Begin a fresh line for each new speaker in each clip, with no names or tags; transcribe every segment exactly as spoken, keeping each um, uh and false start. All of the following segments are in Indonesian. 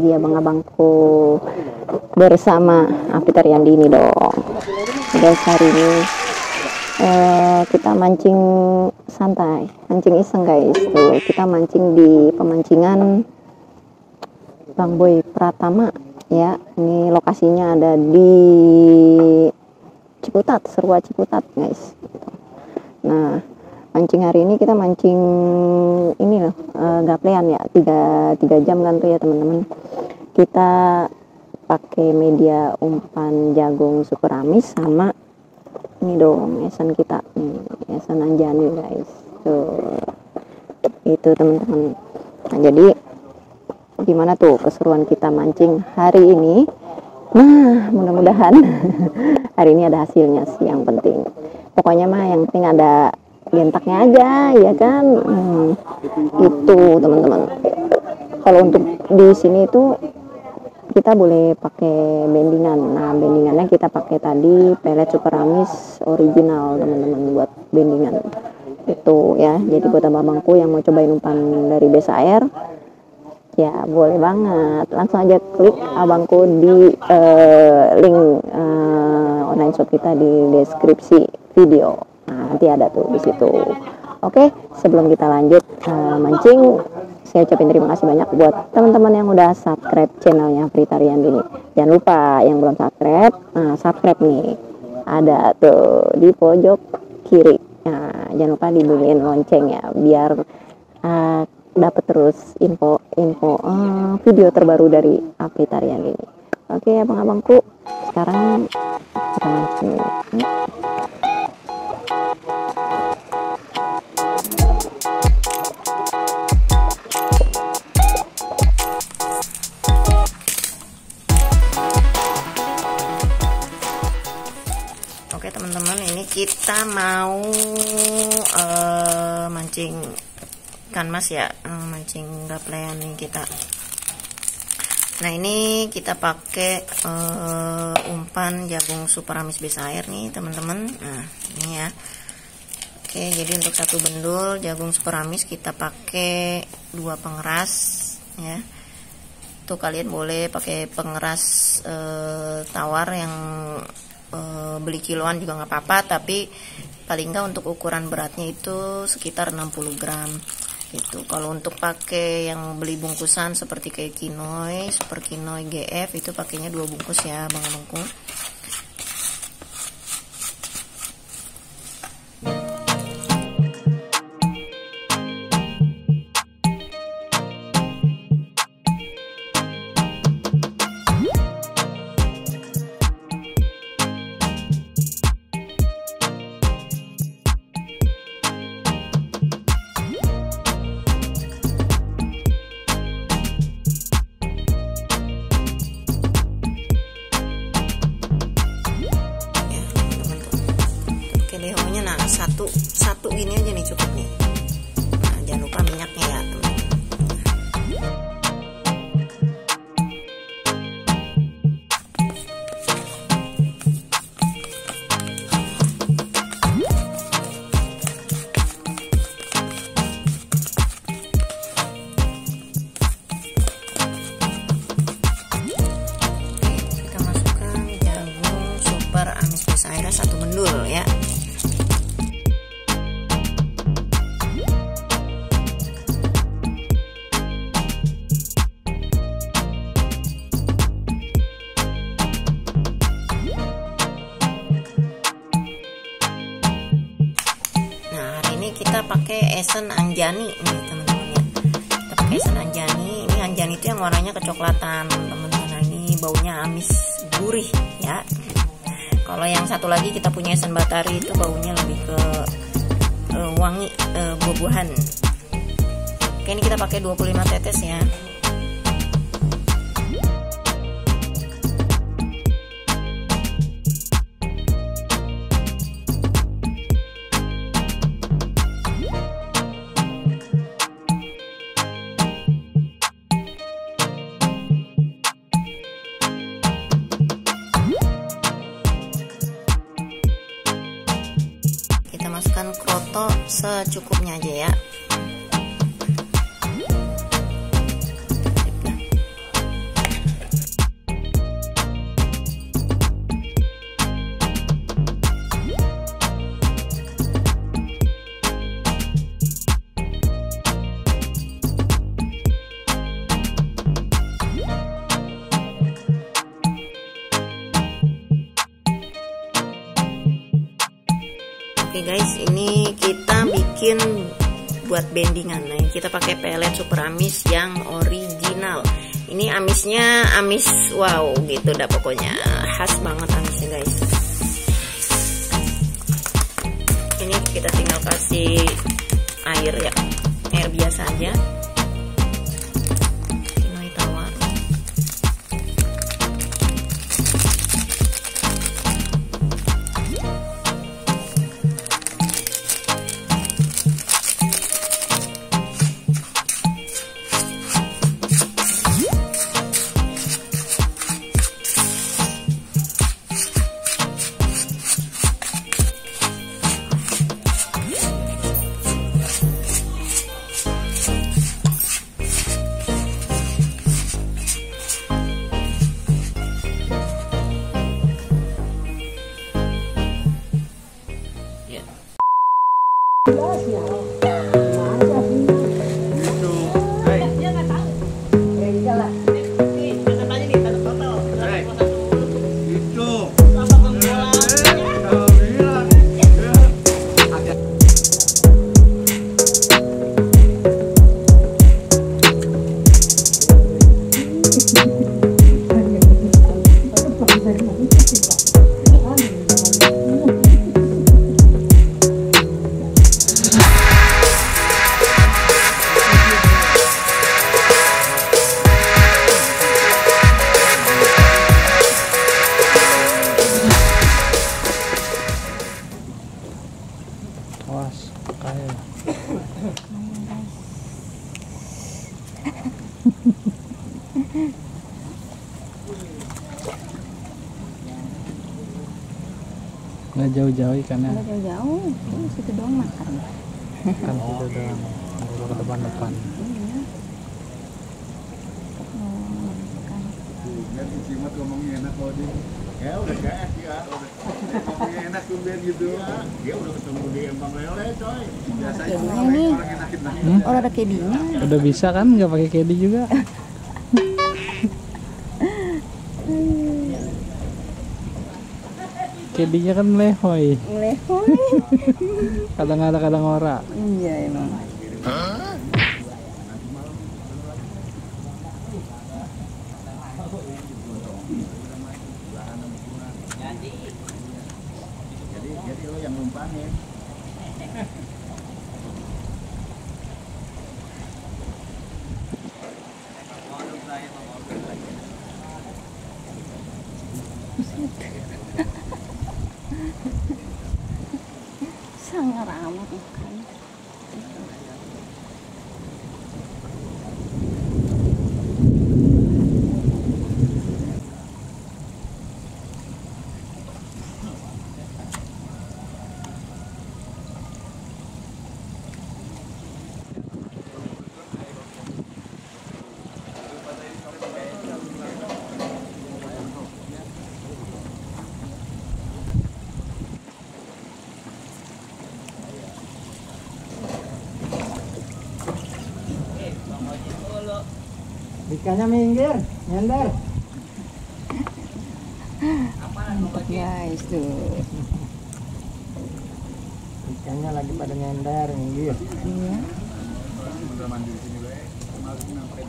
lagi abang-abangku bersama Apita Riyandini dong. Guys, hari ini eh, kita mancing santai, mancing iseng guys. Tuh, kita mancing di pemancingan Bang Boy Pratama ya. Ini lokasinya ada di Ciputat, Serua Ciputat guys. Nah, mancing hari ini kita mancing ini loh, uh, gaplean ya, tiga, tiga jam kan tuh ya teman-teman. Kita pakai media umpan jagung super amis sama ini dong, esan kita nih, esan Anjani guys. Tuh, itu teman-teman. Nah, jadi gimana tuh keseruan kita mancing hari ini? Nah, mudah-mudahan hari ini ada hasilnya sih yang penting. Pokoknya mah yang penting ada gentaknya aja ya kan. Hmm, itu teman-teman. Kalau untuk di sini itu kita boleh pakai bendingan. Nah, bendingannya kita pakai tadi pelet super amis original teman-teman buat bendingan. Itu ya. Jadi buat abang-abangku yang mau cobain umpan dari Besa Air, ya boleh banget. Langsung aja klik abangku di uh, link uh, online shop kita di deskripsi video. Nah, nanti ada tuh di situ. Oke, sebelum kita lanjut uh, mancing, saya ucapin terima kasih banyak buat teman-teman yang udah subscribe channelnya Apita Riyandini. Jangan lupa yang belum subscribe, nah subscribe nih. Ada tuh di pojok kiri. Nah, jangan lupa dibunyiin lonceng ya, biar uh, dapat terus info info uh, video terbaru dari Apita Riyandini. Oke, abang-abangku, sekarang kita mancing. Oke teman-teman, ini kita mau uh, mancing ikan mas ya, uh, mancing gaplean nih kita. Nah, ini kita pakai uh, umpan jagung super amis Besa Air nih teman-teman. Nah, ini ya. Oke, jadi untuk satu bendul jagung super amis kita pakai dua pengeras ya. Tuh kalian boleh pakai pengeras uh, tawar yang uh, beli kiloan juga nggak apa-apa, tapi paling nggak untuk ukuran beratnya itu sekitar enam puluh gram. Itu kalau untuk pakai yang beli bungkusan seperti kayak Kinoy, Super Kinoy G F itu pakainya dua bungkus ya bang-bangku. Lehonya nah satu satu gini aja nih cukup nih. Nah, jangan lupa minyaknya ya teman-teman. Kita masukkan jagung super amis Besa Air satu mendul ya. Kita pakai esen Anjani nih teman-teman ya. Kita pakai esen Anjani. Ini Anjani itu yang warnanya kecoklatan teman-teman. Nah, ini baunya amis gurih ya. Kalau yang satu lagi kita punya esen Batari itu baunya lebih ke uh, wangi uh, buah-buahan. Oke, ini kita pakai dua puluh lima tetes ya. Masukkan kroto secukupnya aja ya. Oke guys, ini kita bikin buat bendingan. Nah, kita pakai pelet super amis yang original. Ini amisnya amis wow gitu dah, pokoknya khas banget amisnya guys. Ini kita tinggal kasih air ya, air biasa aja. Ini tawa.
Nggak jauh-jauh ikannya.
Nggak jauh-jauh, ini situ doang makan.
Kan situ doang, ke depan-depan.
Iya. Oh, makan.
Nanti Cimat ngomongnya enak kalau dia. Ya udah kayak ya, udah ngomongnya enak tuh Ben gitu. Dia udah ketemu di Empang Lele coy. Biasanya orang enakin lah.
Hmm?
Oh, ada kedinya.
Udah bisa kan, nggak pakai kedi juga. Kedinya kan melehoy.
Melehoy.
Kadang ada, kadang ora.
Iya emang.
Jadi jadi lo yang numpangin.
Sangat amat makan.
Ikannya minggir, nyender.
Guys tuh.
Ikannya lagi pada nyender, minggir.
Iya.
Udah mandi di sini we. Kemarin ngapain?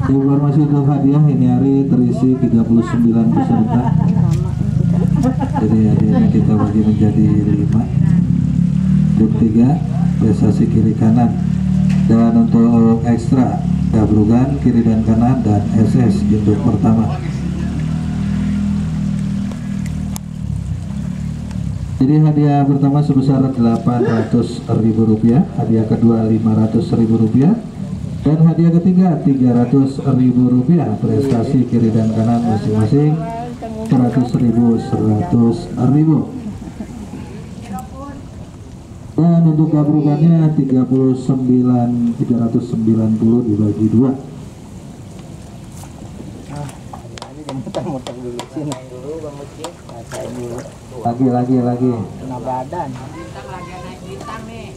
Informasi untuk hadiah ini hari terisi tiga puluh sembilan peserta. Jadi hadiahnya kita bagi menjadi lima. Grup tiga prestasi kiri kanan. Dan untuk ekstra gabrugan kiri dan kanan dan S S untuk pertama. Jadi hadiah pertama sebesar delapan ratus ribu rupiah, hadiah kedua lima ratus ribu rupiah, dan hadiah ketiga tiga ratus ribu rupiah. Prestasi kiri dan kanan masing-masing seratus ribu, seratus ribu. Dan untuk gabungannya tiga puluh sembilan ribu tiga ratus sembilan puluh dibagi dua.
Muter-muter dulu sini dulu Bang Uci. Rasain dulu.
Lagi lagi lagi.
Kena badan.
Bintang lagi naik bintang nih.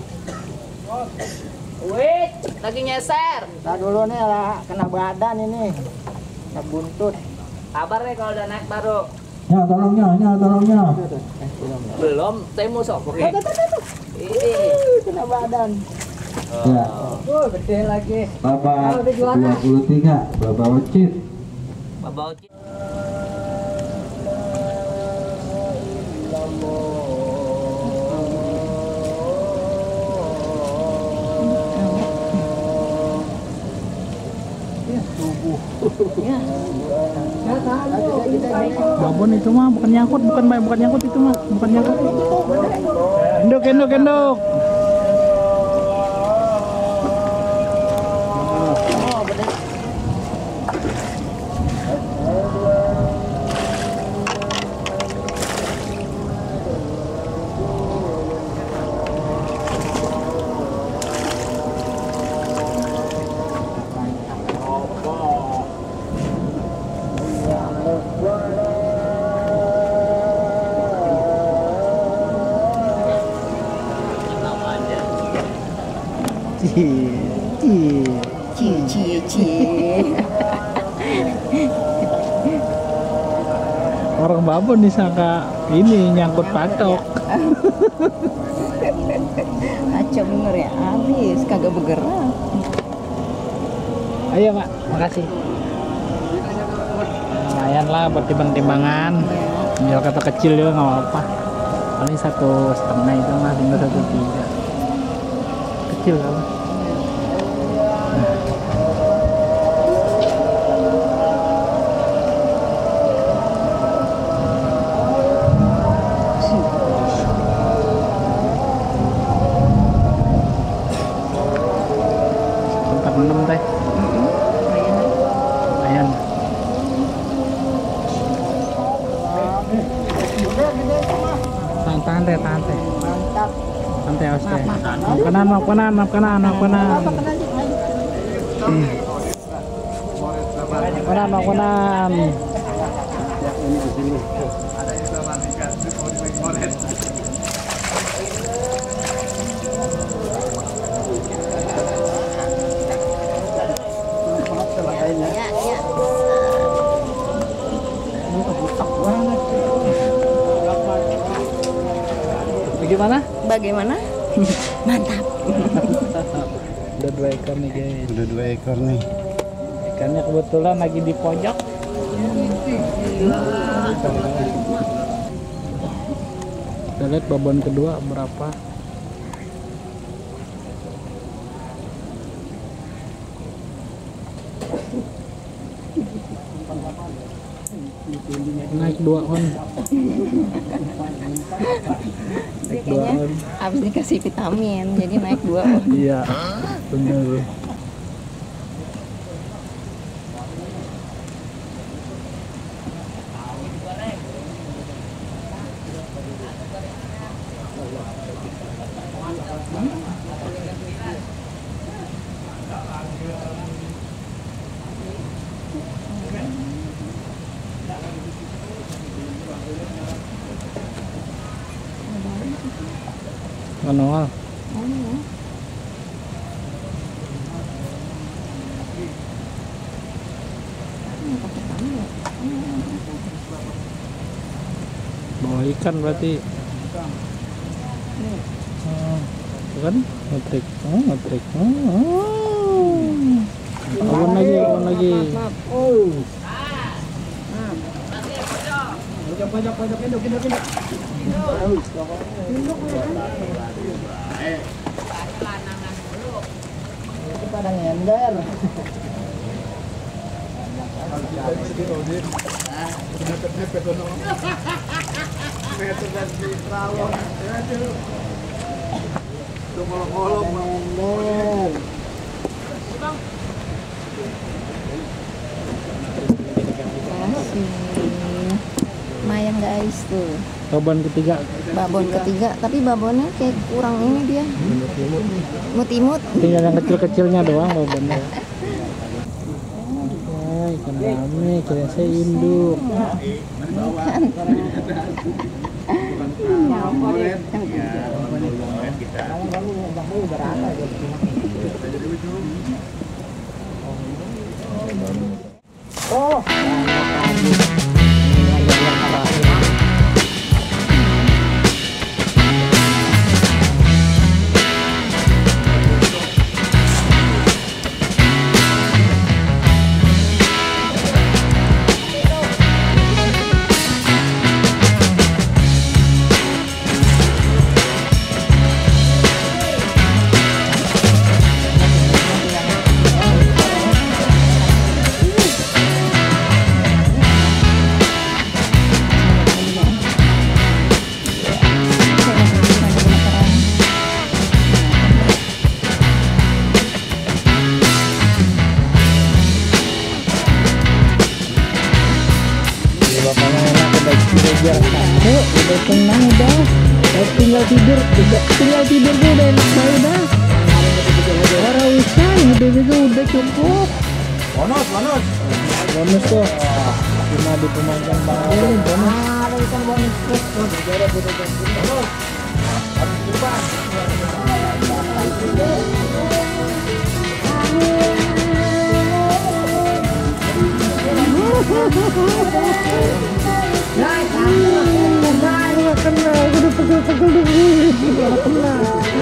Wait, lagi nyeser.
Nah dulu nih lah kena badan ini. Kena buntut.
Kabar nih kalau udah naik baru.
Ya tolongnya, ya tolongnya.
Belum, saya mau sok. Oke. Ini
Kena badan.
Ya.
Oh, gede lagi.
Bapak dua puluh tiga, Bapak Ucit.
bawa
Babon itu mah bukan nyangkut, bukan bukan nyangkut itu mah, bukan nyangkut. Endok, endok, endok. Cie, cie,
Cie cie cie.
orang babon disangka ini nyangkut patok.
Acau bener ya, habis kagak bergerak.
Ayo Pak, makasih. Lumayan lah buat timbang-timbangan. Biar kata kecil juga nggak apa-apa. Paling satu setengah itu mah tinggal satu tiga. Kecil kan? Empat enam teh. Lumayan. Tahan teh, tahan teh.
Mantap.
Santai awas teh. Maaf kanan, maaf kanan, maaf kanan, maaf kanan. Maaf kanan, maaf kanan.
Ya, ya.
Bagaimana?
Bagaimana? Mantap.
Udah dua ekor nih guys.
Udah dua ekor nih.
Ikannya kebetulan lagi di pojok. Kita lihat babon kedua berapa. Naik dua on. Naik dua
Kayaknya
on.
habis dikasih vitamin, jadi naik dua.
Iya, bener. Manual. Bawa ikan berarti. Oh, itu kan ngetrik. Oh, ngetrik. Oh. Awan lagi, awan pojok pojok induk induk induk. Pada nyender.
Lumayan guys tuh.
Babon ketiga.
Babon ketiga, tapi babonnya kayak kurang ini dia. Mut-imut.
Tinggal yang kecil-kecilnya doang babonnya. Oh, ikan rame, kira saya induk. Oh, biar satu udah tenang udah, udah tinggal tidur udah tinggal tidur tuh udah enak banget udah orang usah ini juga udah cukup.
Bonus, bonus.
Bonus tuh cuma di pemanjang banget bonus.
Ada ikan bonus terus tuh.
Bonus. Harus cepat.
Nggak kena, aku udah pegel-pegel dulu. Nggak kena.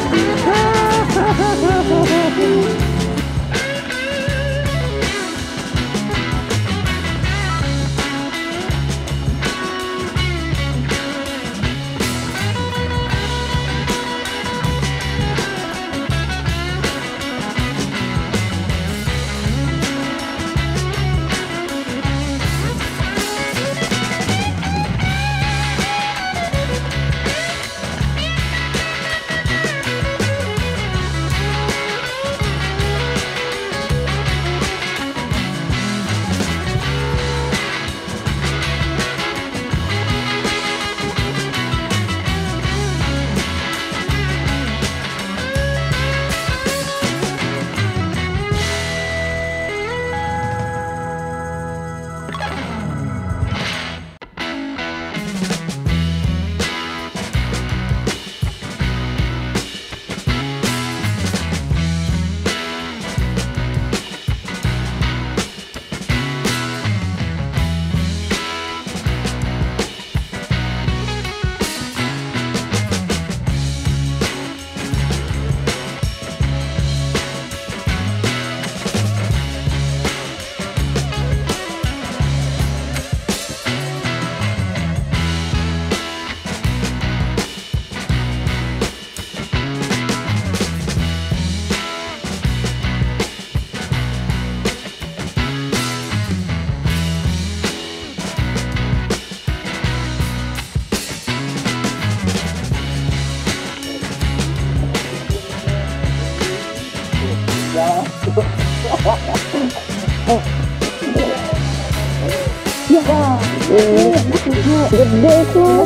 Gede tuh.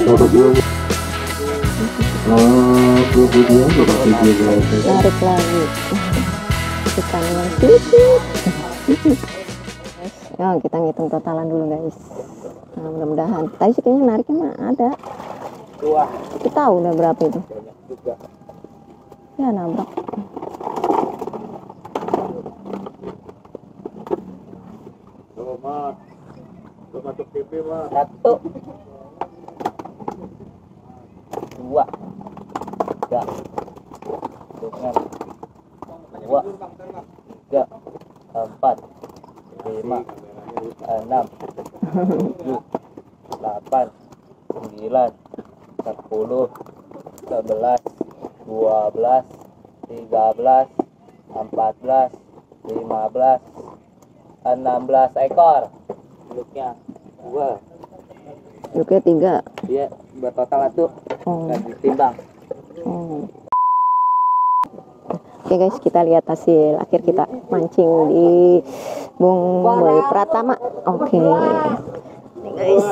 Tarik lagi. Ikan yang sedikit. Ya, kita ngitung totalan dulu guys. Nah, mudah-mudahan. Tadi sih kayaknya nariknya mah ada. Kita tahu udah berapa itu. Ya nabrak.
Tuh, Mat. Lu masuk T V, Mat.
Satu, dua, tiga, dengan dua, tiga, empat, lima, enam, tujuh, delapan, sembilan, sepuluh, sebelas, dua belas, tiga belas, empat belas, lima belas, enam belas ekor. Beluknya dua.
Beluknya tiga.
Dia bertotal satu.
Oh.
Dan ditimbang.
Oh. Oke guys, kita lihat hasil akhir kita mancing di Bung Boy Pratama. Oke. Nih guys.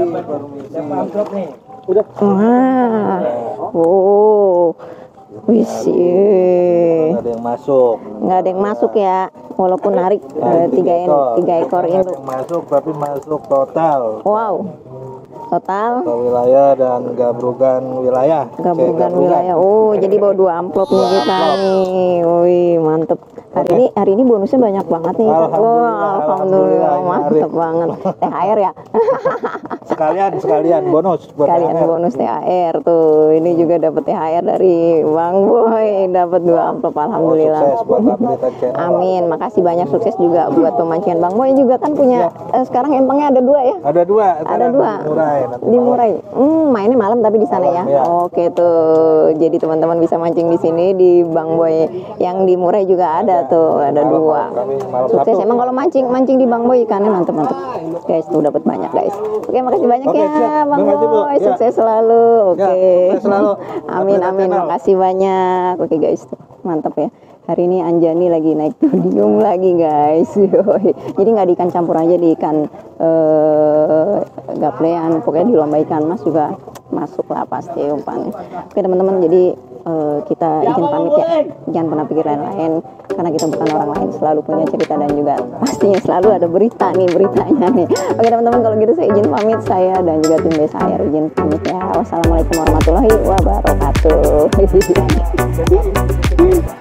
Udah.
Wah. Oh. Wis.
Nggak ada yang masuk.
Nggak ada yang masuk ya, walaupun narik eh, tiga tiga ekor
Nggak ada
induk.
yang masuk tapi masuk total.
Wow. Total
Ke wilayah dan gabrugan wilayah.
gabungan
Oke,
wilayah. Oh, jadi bawa dua amplop nih kita nih. Wih, mantep. Hari ini hari ini bonusnya banyak banget nih. Wah,
Alhamdulillah,
alhamdulillah,
alhamdulillah,
mantep banget. T H R ya.
Sekalian sekalian bonus buat
Kalian
T H R.
bonus T H R tuh. Ini juga dapat T H R dari Bang Boy, dapat dua amplop.
Oh,
Alhamdulillah.
sukses buat Update Channel.
Amin. Makasih banyak, sukses juga buat pemancingan Bang Boy juga kan punya eh, sekarang empangnya ada dua ya.
Ada dua.
Ada dua.
Di Murai, nanti
Di Murai. Hmm, mainnya malam tapi di sana ya.
Malam, ya.
Oke tuh. Jadi teman-teman bisa mancing di sini di Bang Boy. Yang di Murai juga ada tuh, ada
Malam,
dua.
kami malam
Sukses.
Sabtu.
Emang kalau mancing mancing di Bang Boy ikannya mantep-mantep. Guys, tuh dapat banyak guys. Oke, makasih banyak
Oke,
ya
siap.
Bang
Terima kasih, Bu.
Boy.
Ya.
Sukses selalu. Oke.
Ya, sukses selalu.
Amin
Update
amin.
Channel.
Makasih banyak. Oke guys, tuh. Mantap ya. Hari ini Anjani lagi naik podium lagi guys. Yoi. Jadi nggak di ikan campur aja, di ikan eh, gaplean. Pokoknya di lomba ikan mas juga masuk lah pasti umpannya. Oke teman-teman, jadi eh, kita izin pamit ya. Jangan pernah pikir lain-lain, karena kita bukan orang lain, selalu punya cerita dan juga pastinya selalu ada berita nih beritanya nih. Oke teman-teman, kalau gitu saya izin pamit, saya dan juga tim B saya izin pamit ya. Wassalamualaikum warahmatullahi wabarakatuh.